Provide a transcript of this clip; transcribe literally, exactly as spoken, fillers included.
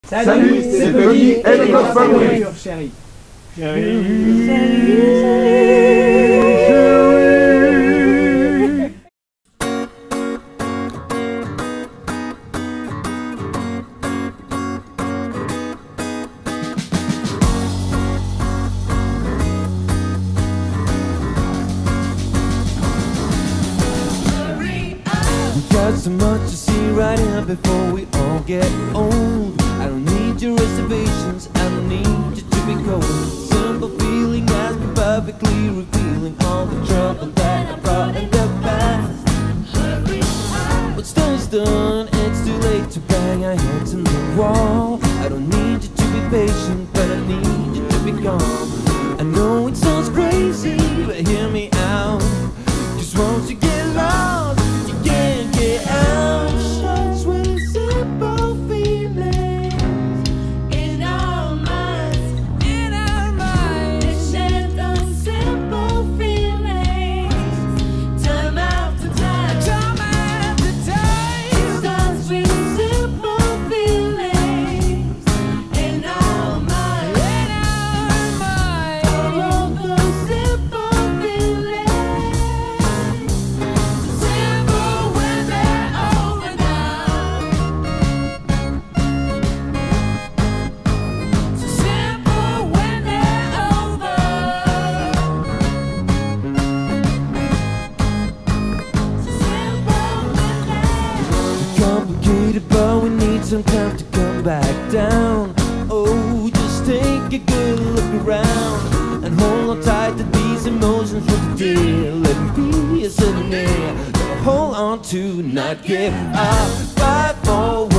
Salut, c'est Peggy et le coffre favori. Chérie. Got so much to see right here before we all get old. I don't need your reservations, I don't need you to be cold. Simple feeling has been perfectly revealing all the trouble that I brought in the past. What's done is done, it's too late to bang our heads in the wall. I don't need you to be patient, but I need you to be calm. I know it sounds crazy, but hear me out. Just once you get lost, you can't get out. Shots with simple feelings in our minds, in our minds. They share those simple feelings time after time, time after time. It starts with simple feelings in our minds, in our minds. All of those simple feelings. But we need some time to come back down. Oh, just take a good look around and hold on tight to these emotions for the day. Let me be a souvenir. Hold on to, not give up. Fight for